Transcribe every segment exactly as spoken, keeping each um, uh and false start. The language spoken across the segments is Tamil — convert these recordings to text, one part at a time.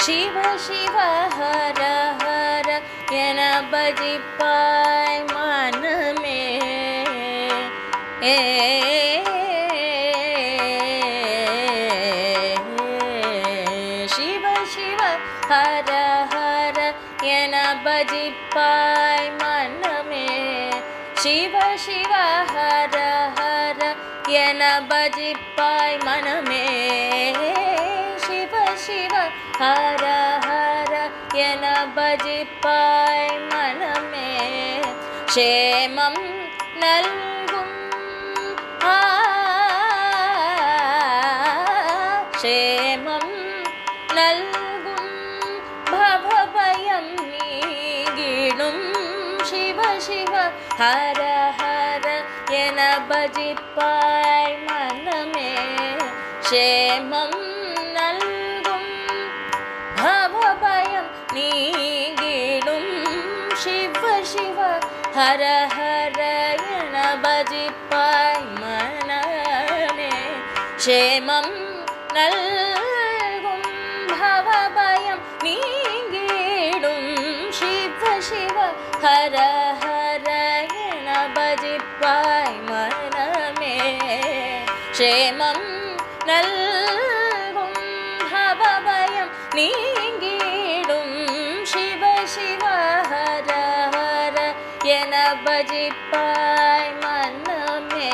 शिव शिव हर हर என பஜிப்பாய் மனமே ஏ शिव शिव हर हर என பஜிப்பாய் மனமே शिव शिव हर हर என பஜிப்பாய் மனமே शिव शिव हर हर என பஜிப்பாய் மனமே க்ஷேமம் நல்கும் க்ஷேமம் நல்கும் பவபயம் நீங்கிடும் शिव शिव हर हर என பஜிப்பாய் மனமே க்ஷேமம் நல்கும் பவபயம் நீங்கிடும் शिव शिव हर हर என பஜிப்பாய் மனமே க்ஷேமம் நல்கும் பவபயம் நீங்கிடும் शिव शिव हर हर என பஜிப்பாய் மனமே க்ஷேமம் நல்கும் பவபயம் நீங்கிடும் शिव शिव हर हर என பஜிப்பாய் மனமே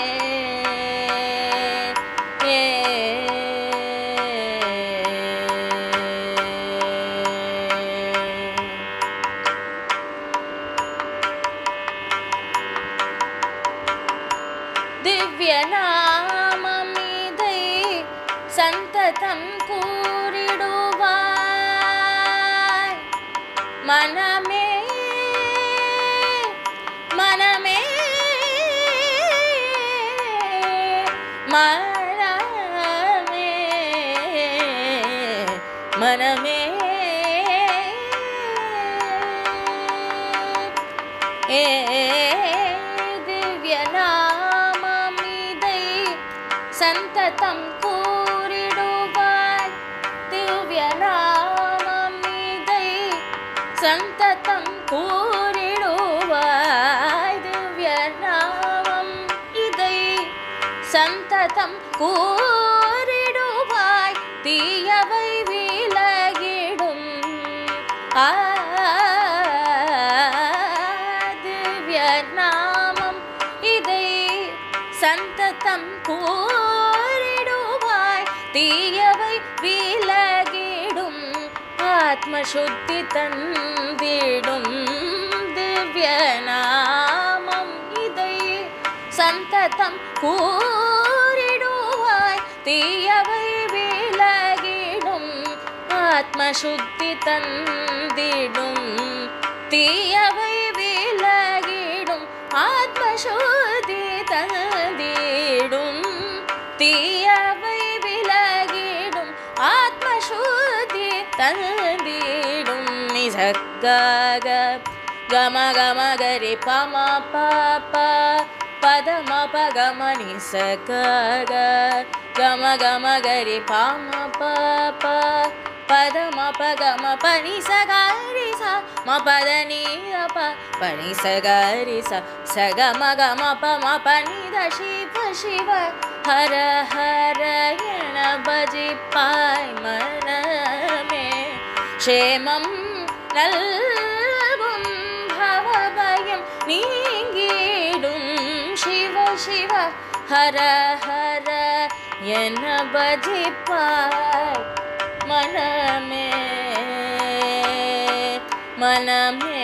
திவ்ய நாமமிதை சந்ததம் கூறிடுவாய் மனமே மனமே மனமே மனமே ஏ திவ்ய நாமமிதை சந்ததம் கூறிடுவாய் திவ்ய நாமமிதை சந்ததம் கூறிடுவாய் திவ்ய நாமம் இதை சந்ததம் கூறிடுவாய் தீயவை விலகிடும் ஆ திவ்ய நாமம் இதை சந்ததம் கூறிடுவாய் தீயவை விலகிடும் ஆத்மசுத்தி தந்திடும் திவ்ய நாமம் இதை சந்ததம் கூறிடுவாய் தீயவை விலகிடும் ஆத்மசுத்தி தந்திடும் தீயவை விலகிடும் ஆத்மசுத்தி தந்திடும் தீயவை விலகிடும் ஆத்மசுத்தி தந்திடும் நிசக்காக கம கம கரி பம பாப பதம பகம நிசக்காக கம கம கரி பம பாப பதம பகம பனி சகாரி ச ம பத நீரப பனி சகாரி ச சகம கம பம பனி த शिव शिव हर हर என பஜிப்பாய் மனமே க்ஷேமம் நல்கும் பவபயம் நீங்கிடும் शिव शिव हर हर என பஜிப்பாய் மனமே மனமே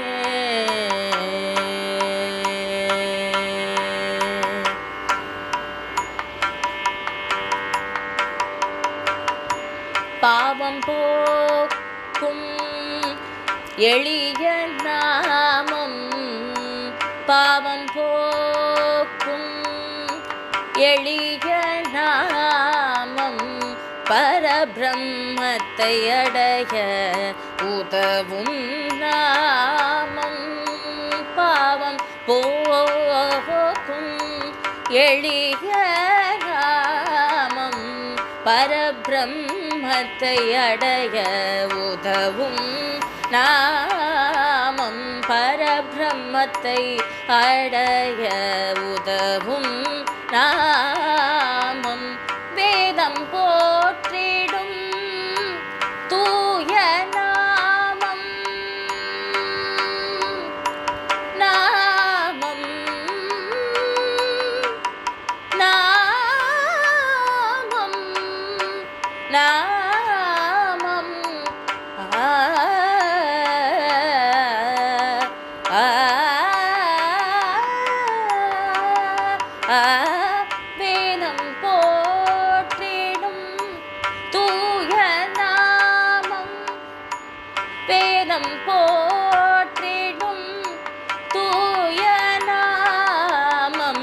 பாவம் போக்கும் எளிய நாமம் பாவம் போக்கும் எளிய நாமம் பரபிரம்மத்தை அடைய உதவும் நாமம் பாவம் போக்கும் எளிய நாமம் பரபிரம்மத்தை பரபிரம்மத்தை அடைய உதவும் நாமம் பரபிரம்மத்தை அடைய உதவும் நாமம் வேதம் போற்றிடும் தூய நாமம் நாமம் நாமம் நாமம் ஆ ஆ ஆ வேதம் போற்றிடும் தூய நாமம் வேதம் போற்றிடும் தூய நாமம்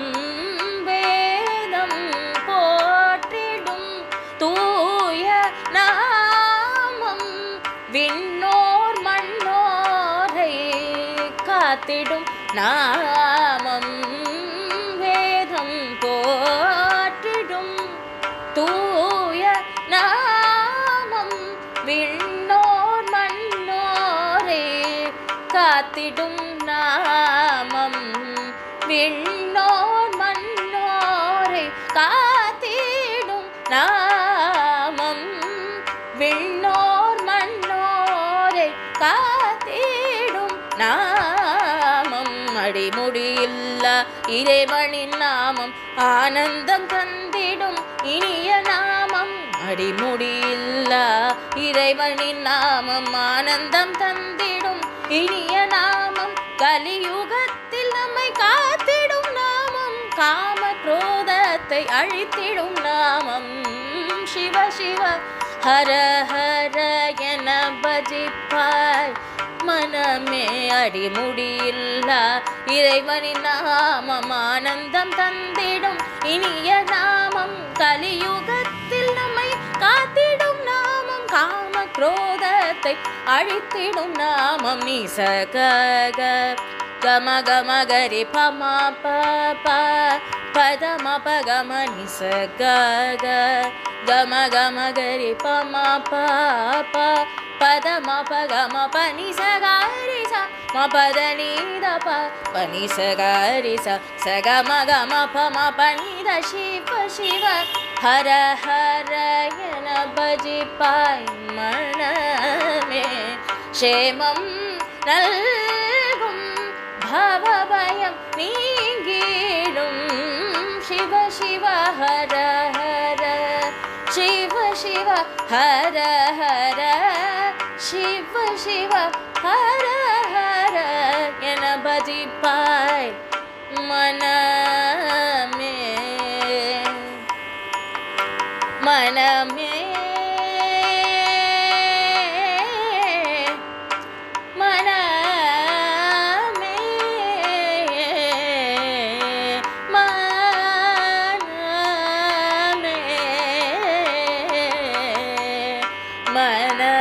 வேதம் போற்றிடும் தூய நாமம் விண்ணோர் மண்ணோரை காத்திடும் நாமம் வேதம் போற்றிடும் தூய நாமம் விண்ணோர் மண்ணோரை காத்திடும் நாமம் விண்ணோர் மண்ணோரை காத்திடும் நாமம் விண்ணோர் மண்ணோரை காத்திடும் நாமம் அடிமுடியில்லா இறைவனின் நாமம் ஆனந்தம் தந்திடும் இனிய நாமம் அடிமுடியில்லா இறைவனின் நாமம் ஆனந்தம் தந்திடும் இனிய நாமம் கலியுகத்தில் நம்மை காத்திடும் நாமம் காம குரோதத்தை அழித்திடும் நாமம் சிவ சிவ ஹர ஹர என பஜிப்பாய் மனமே அடிமுடியில்லா இறைவனின் நாமம் ஆனந்தம் தந்திடும் இனிய நாமம் கலியுகத்தில் நம்மை காத்திடும் நாமம் காம குரோதத்தை அழித்திடும் நாமம் நிசக கம கம கரி பம ப பதம பகம நிசக கம கம கரி பம ப பதம பகம பனி சகாரி ச ம பத நீத ப பனி சகாரி ச சகம கம பம பனித சிவ சிவ ஹர ஹர என பஜிப்பாய் மனமே க்ஷேமம் நல்கும் பவபயம் நீங்கிடும் சிவ சிவ ஹர ஹர சிவ சிவ ஹர ஹர சிவ சிவ ஹர ஹர என பஜிப்பாய் மனமே மனமே மனமே மனமே மன